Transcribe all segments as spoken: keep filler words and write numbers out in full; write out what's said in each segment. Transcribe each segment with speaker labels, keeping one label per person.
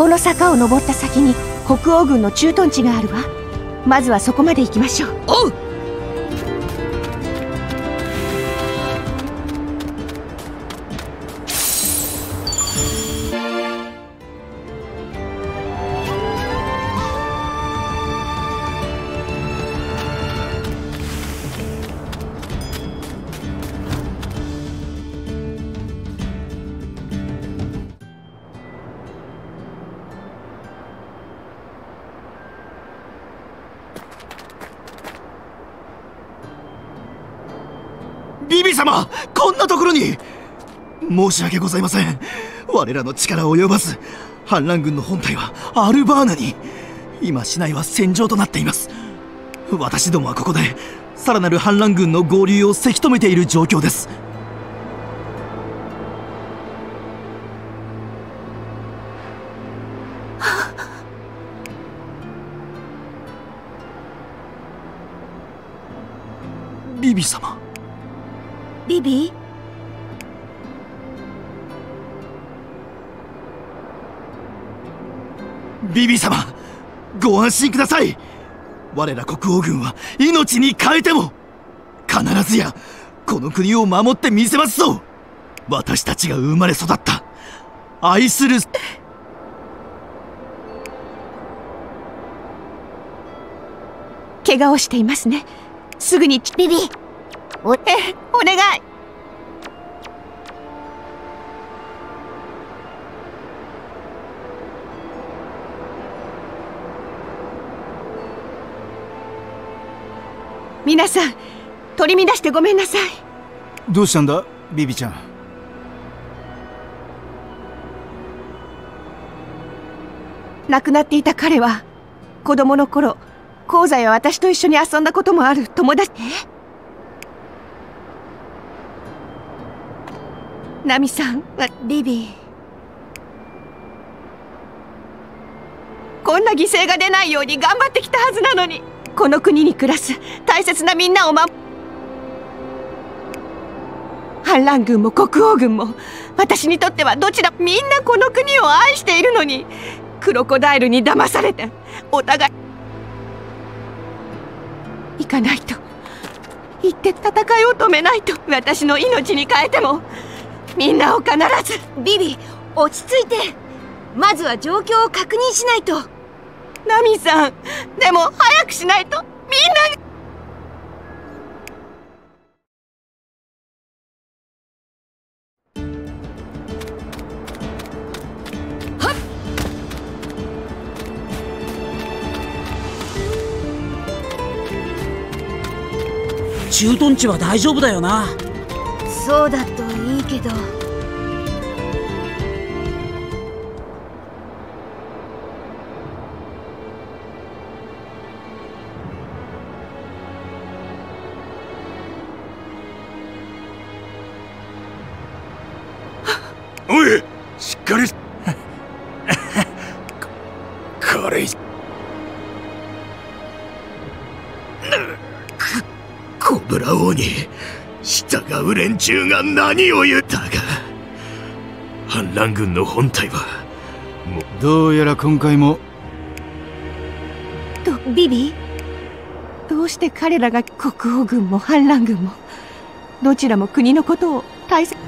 Speaker 1: この坂を登った先に北欧軍の駐屯地があるわ。まずはそこまで行きましょう。
Speaker 2: おう。
Speaker 3: ビビ様、こんなところに。申し訳ございません。我らの力及ばず、反乱軍の本隊はアルバーナに。今市内は戦場となっています。私どもはここでさらなる反乱軍の合流をせき止めている状況です。ビビ様。
Speaker 1: ビビ？
Speaker 3: ビビ様、ご安心ください。我ら国王軍は命に代えても必ずやこの国を守ってみせますぞ。私たちが生まれ育った愛する。
Speaker 1: 怪我をしていますね。すぐに。
Speaker 4: ビビ、
Speaker 1: おえお願い。皆さん、取り乱してごめんなさい。
Speaker 5: どうしたんだビビちゃん。
Speaker 1: 亡くなっていた彼は子供の頃、香西は私と一緒に遊んだこともある友達。え？ナミさん、
Speaker 4: ビビ、
Speaker 1: こんな犠牲が出ないように頑張ってきたはずなのに。この国に暮らす大切なみんなを守。反乱軍も国王軍も私にとってはどちら。みんなこの国を愛しているのに、クロコダイルに騙されてお互い。行かないと。行って戦いを止めないと。私の命に代えてもみんなを必ず。
Speaker 4: ビビ、落ち着いて。まずは状況を確認しないと。
Speaker 1: ナミさん、でも早くしないとみんなが。
Speaker 2: 駐屯地は大丈夫だよな。
Speaker 4: そうだといいけど。
Speaker 3: おい、しっかり。これコブラ王に従う連中が何を言ったか。反乱軍の本体はもう。
Speaker 5: どうやら今回も。
Speaker 1: とビビ、どうして彼らが国王軍も反乱軍もどちらも国のことを大切。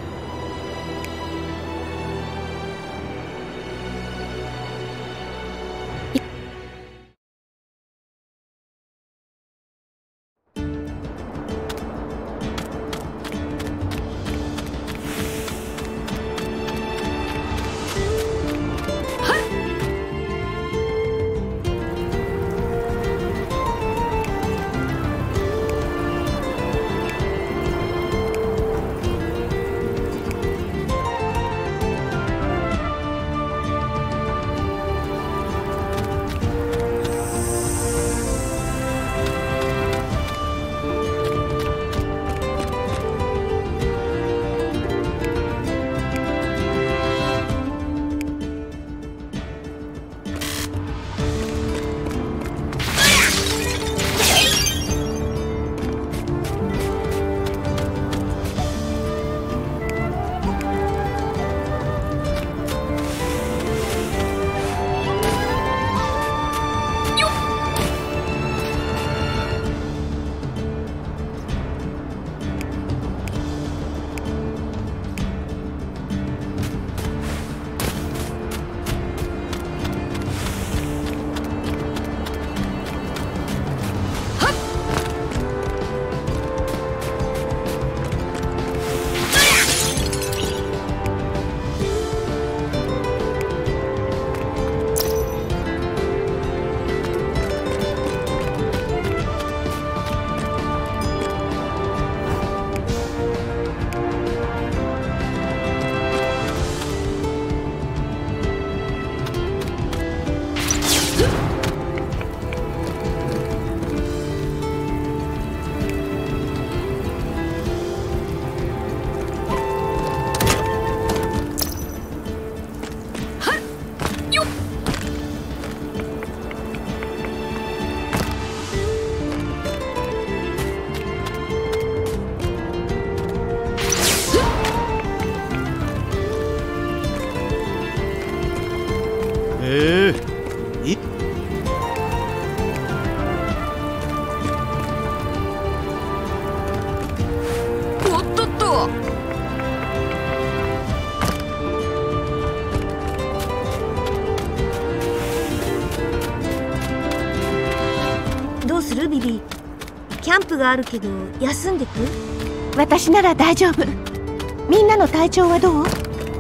Speaker 4: どうするビビ？キャンプがあるけど休んでく？
Speaker 1: 私なら大丈夫。みんなの体調はどう？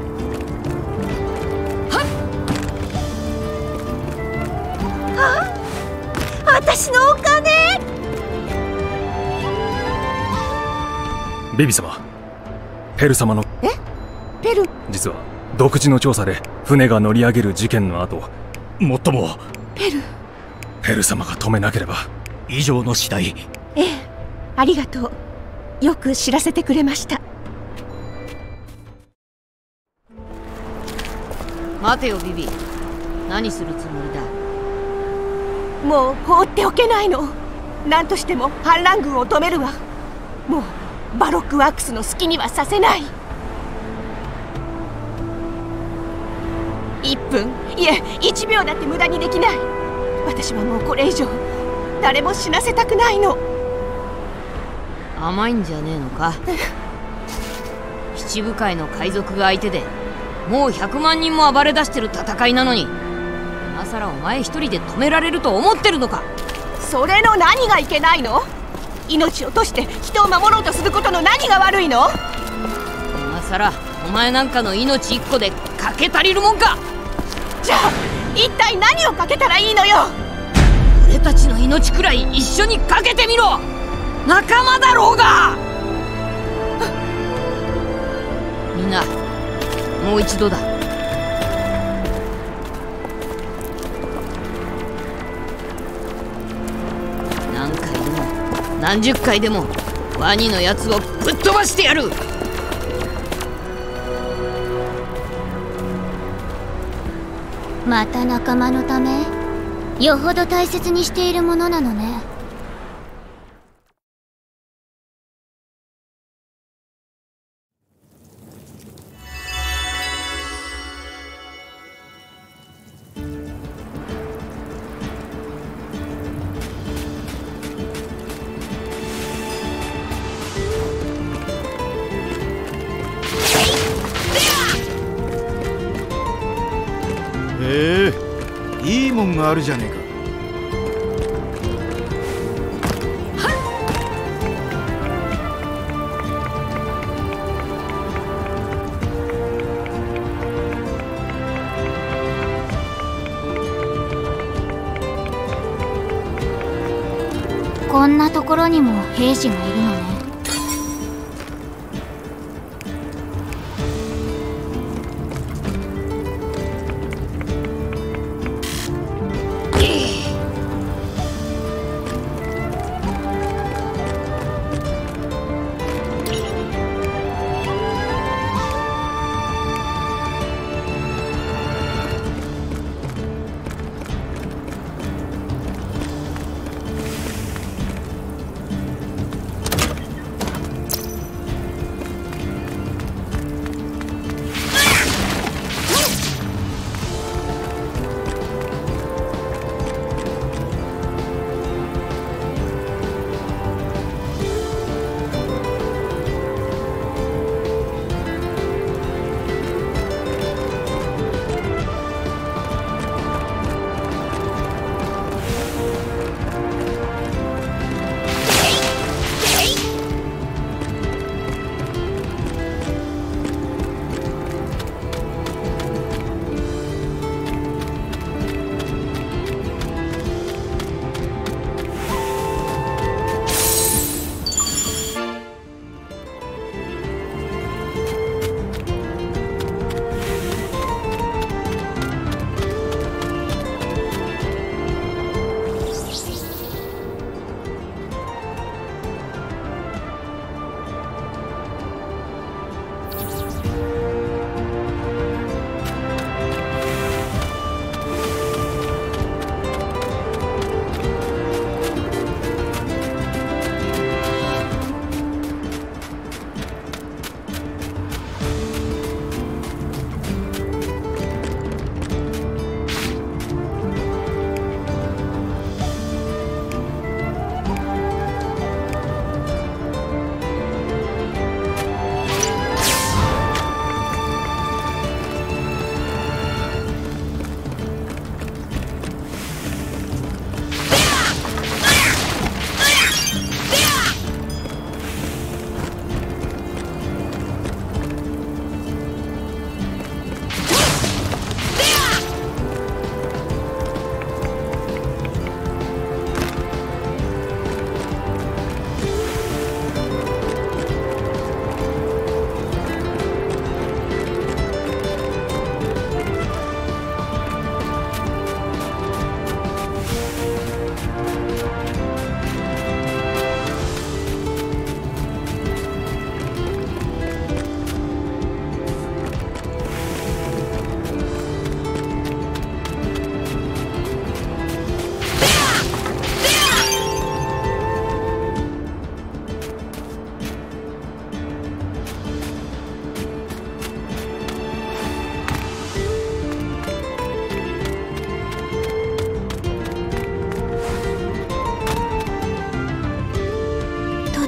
Speaker 4: 私のお金！
Speaker 6: ビビ様、ペル様の
Speaker 1: え？ペル？
Speaker 6: 実は独自の調査で船が乗り上げる事件の後、最も
Speaker 1: ペル？
Speaker 6: ペル様が止めなければ
Speaker 3: 以上の次第。
Speaker 1: ええ、ありがとう。よく知らせてくれました。
Speaker 7: 待てよビビ、何するつもりだ？
Speaker 1: もう放っておけないの。何としても反乱軍を止めるわ。もうバロックワークスの好きにはさせない。いっぷん、いえいちびょうだって無駄にできない。私はもうこれ以上誰も死なせたくないの。
Speaker 7: 甘いんじゃねえのか？七部会の海賊が相手でもうひゃくまんにんも暴れ出してる戦いなのに、今さらお前一人で止められると思ってるのか？
Speaker 1: それの何がいけないの？命を賭して人を守ろうとすることの何が悪いの？
Speaker 7: 今さらお前なんかの命一個でかけ足りるもんか？
Speaker 1: じゃあ一体何をかけたらいいのよ？
Speaker 7: 俺たちの命くらい一緒にかけてみろ！仲間だろうが！みんなもう一度だ。何回でも何十回でもワニのやつをぶっ飛ばしてやる！
Speaker 8: また仲間のため？よほど大切にしているものなのね。
Speaker 5: へえ、いいもんがあるじゃねえか。
Speaker 8: こんなところにも兵士がいるのね。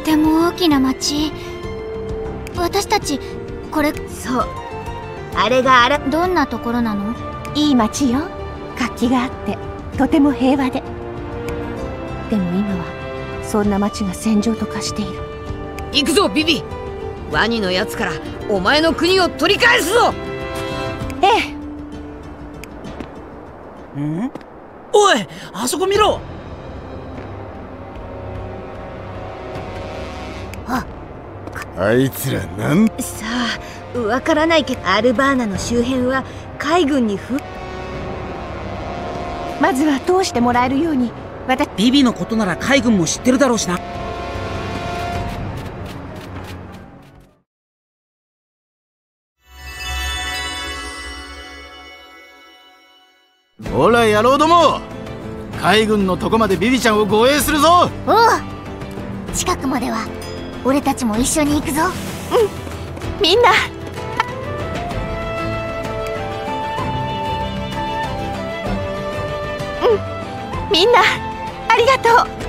Speaker 8: ても大きな町。私たちこれ
Speaker 4: そう、あれがあら
Speaker 8: どんなところなの？
Speaker 1: いい町よ。活気があってとても平和で。でも今はそんな町が戦場と化している。
Speaker 7: 行くぞビビ。ワニのやつからお前の国を取り返すぞ。
Speaker 1: ええ。
Speaker 2: ん？おい、あそこ見ろ。
Speaker 5: あいつらなん
Speaker 4: さあ、わからないけどアルバーナの周辺は海軍にふ
Speaker 1: まずは通してもらえるように私。
Speaker 2: ビビのことなら海軍も知ってるだろうしな。
Speaker 3: ほら野郎ども、海軍のとこまでビビちゃんを護衛するぞ。
Speaker 8: おう、近くまでは俺たちも一緒に行くぞ。
Speaker 1: うん、みんな。うん、みんなありがとう。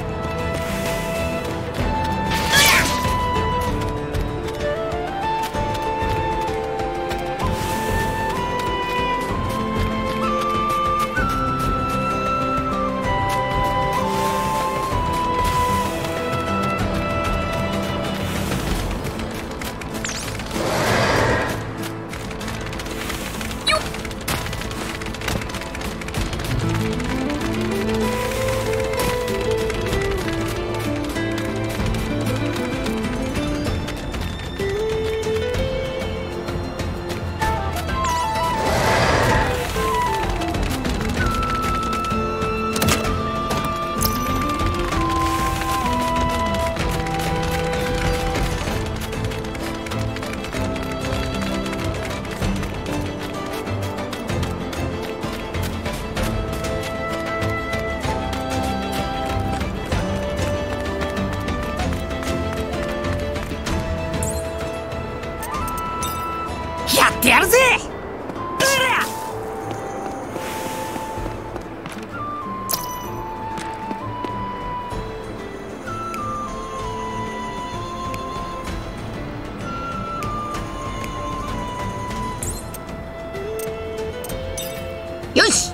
Speaker 2: やってやるぜ。
Speaker 7: よし。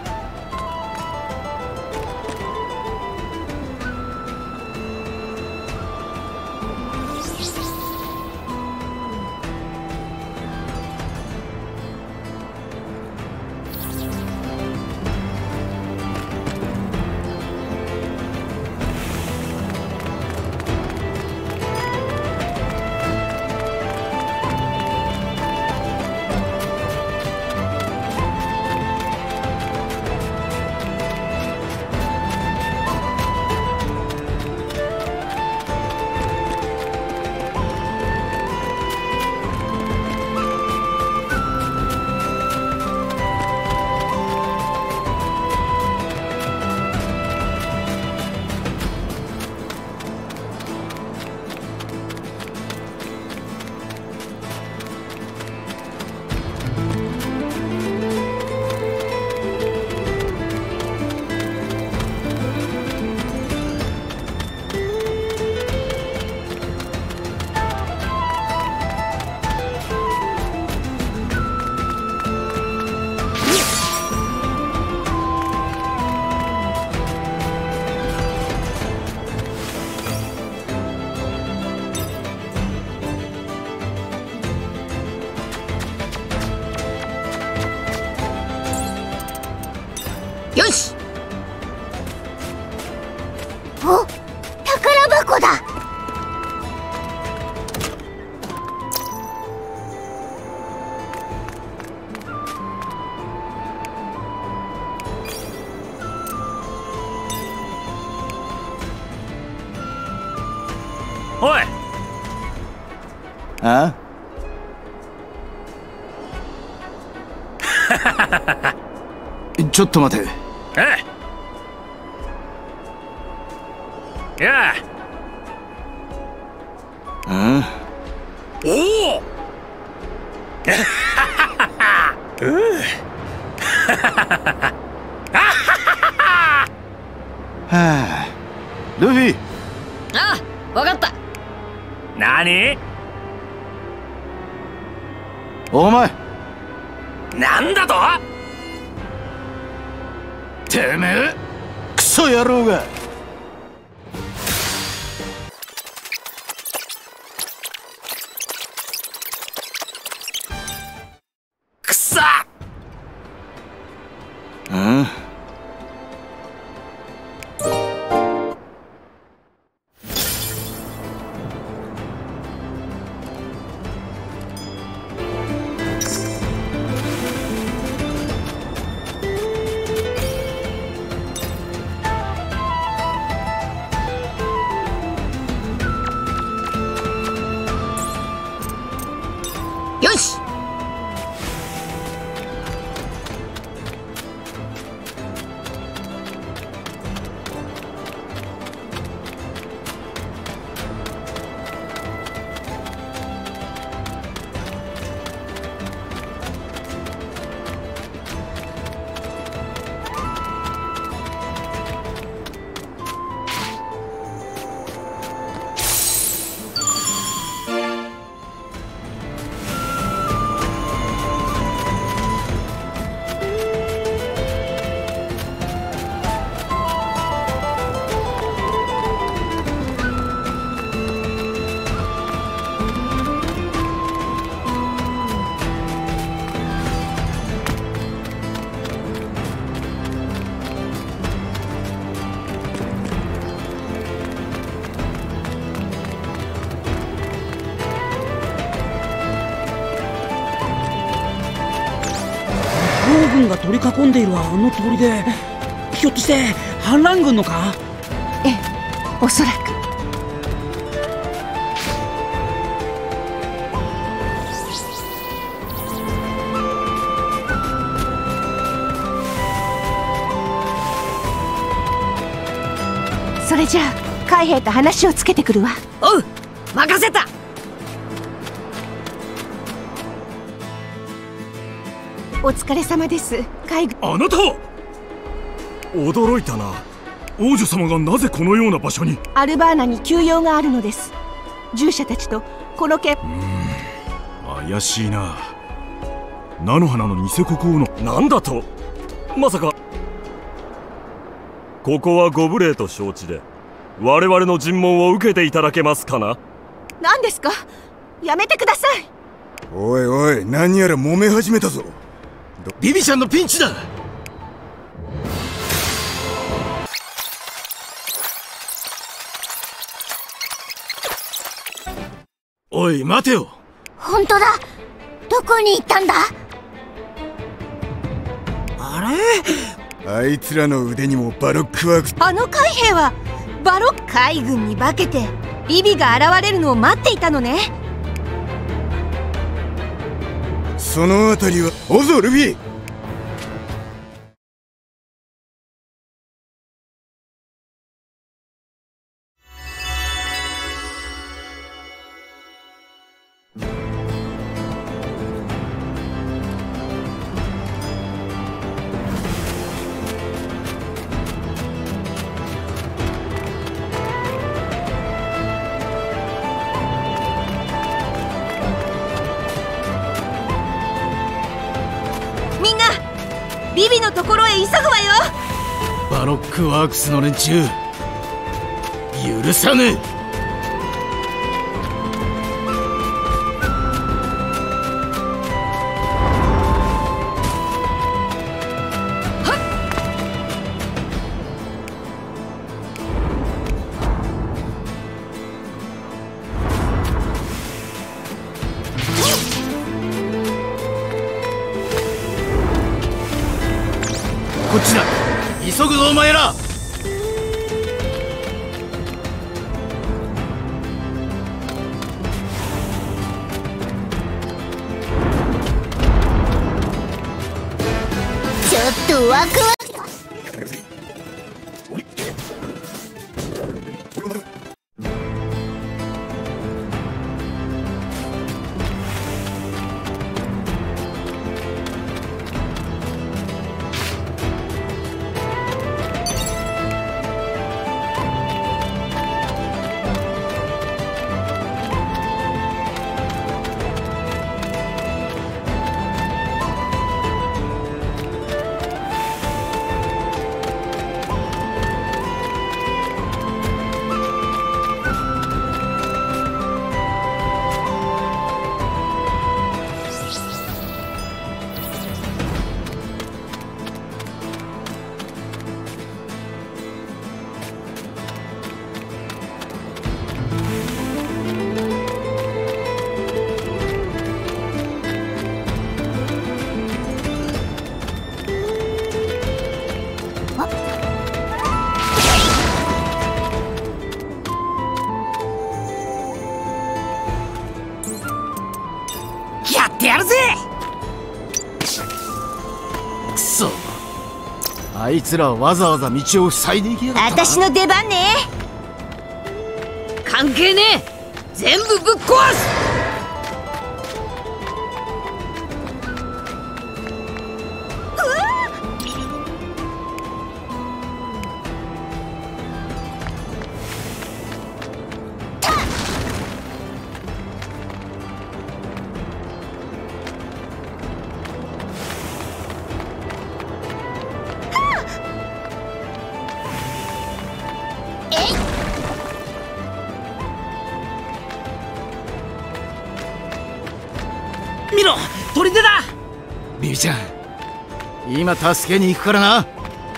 Speaker 7: よし。
Speaker 8: お、宝箱だ。
Speaker 6: おい。
Speaker 3: あちょっと待て。
Speaker 6: ええ。いや。
Speaker 3: うん。
Speaker 6: おお。
Speaker 3: はあ、ルフィ。
Speaker 7: ああ、わかった。
Speaker 6: 何？
Speaker 3: お前
Speaker 6: なんだと？
Speaker 3: てめえクソ野郎が。
Speaker 6: くそ！
Speaker 3: うん。
Speaker 4: よし。
Speaker 2: 両軍が取り囲んでいるあの砦で、ひょっとして反乱軍のか？
Speaker 1: ええ、おそらく。それじゃあ海兵と話をつけてくるわ。
Speaker 4: おう、任せた。
Speaker 1: お疲れ様です、海軍。
Speaker 6: あなたは！驚いたな。王女様がなぜこのような場所に？
Speaker 1: アルバーナに休養があるのです。従者たちとこの件。
Speaker 6: うーん、怪しいな。菜の花の偽国王のなんだと？まさか。ここはご無礼と承知で我々の尋問を受けていただけますかな？
Speaker 1: 何ですか？やめてください。
Speaker 5: おいおい、何やら揉め始めたぞ。
Speaker 3: ビビちゃんのピンチだ。おい待てよ。
Speaker 8: 本当だ。どこに行ったんだ？
Speaker 2: あれ？
Speaker 5: あいつらの腕にもバロックワークス。
Speaker 4: あの海兵はバロック海軍に化けてビビが現れるのを待っていたのね。
Speaker 5: そのあたりはおぞルビー。
Speaker 4: ビビのところへ急ぐわよ。
Speaker 3: バロックワークスの連中許さねえ。こっちだ。急ぐぞお前ら。
Speaker 8: ちょっとワクワク。
Speaker 5: あいつらはわざわざ道を塞いでいきやがったな。
Speaker 4: 私の出番ね。
Speaker 7: 関係ねえ、全部ぶっ壊す。
Speaker 2: 見ろ、砦だ。
Speaker 5: ビビちゃん、今助けに行くからな。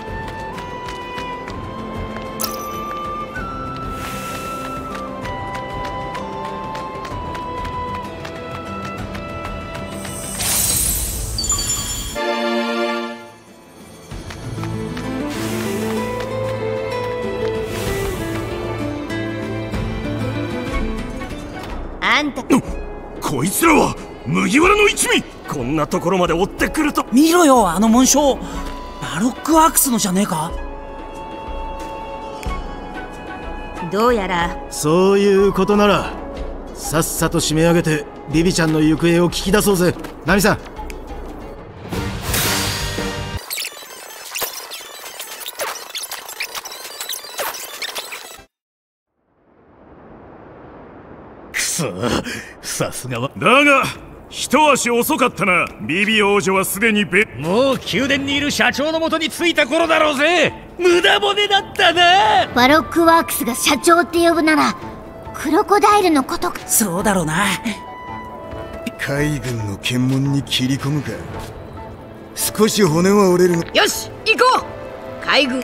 Speaker 4: あんた
Speaker 6: こいつらは麦わらの一味。こんなところまで追ってくると。
Speaker 2: 見ろよ、あの紋章。バロックワークスのじゃねえか。
Speaker 4: どうやら
Speaker 5: そういうことならさっさと締め上げてビビちゃんの行方を聞き出そうぜ。ナミさん。
Speaker 3: くそ、さすがは。
Speaker 6: だが一足遅かったな。ビビ王女はすでにべ
Speaker 3: もう宮殿にいる社長のもとに着いた頃だろうぜ。無駄骨だったな。
Speaker 8: バロックワークスが社長って呼ぶならクロコダイルのことか。
Speaker 2: そうだろうな。
Speaker 5: 海軍の検問に切り込むか。少し骨は折れるの。
Speaker 7: よし行こう。海軍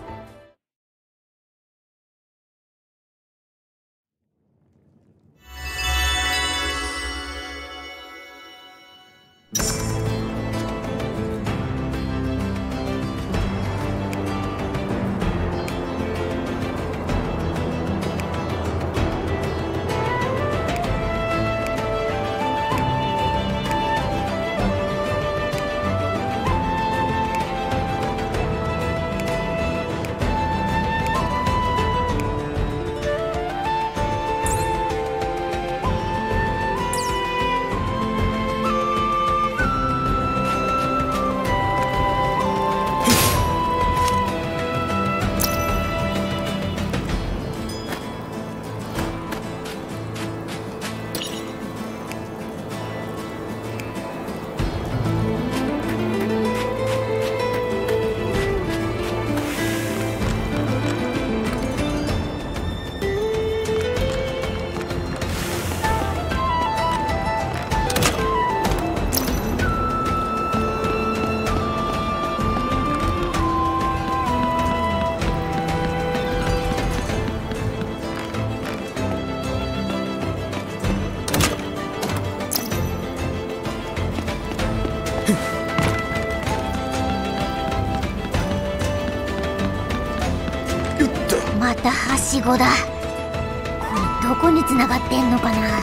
Speaker 8: またはしごだ。これどこに繋がってんのかな。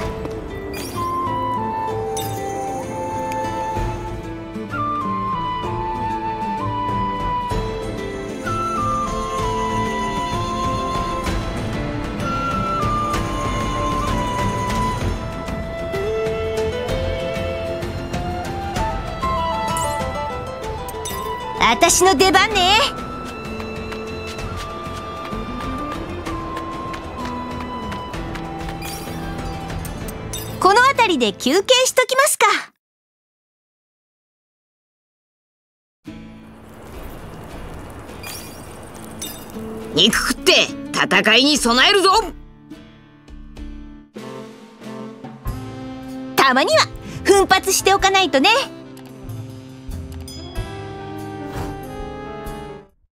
Speaker 4: 私の出番ね。この辺りで休憩しときますか。
Speaker 7: 肉食って戦いに備えるぞ。
Speaker 4: たまには奮発しておかないとね。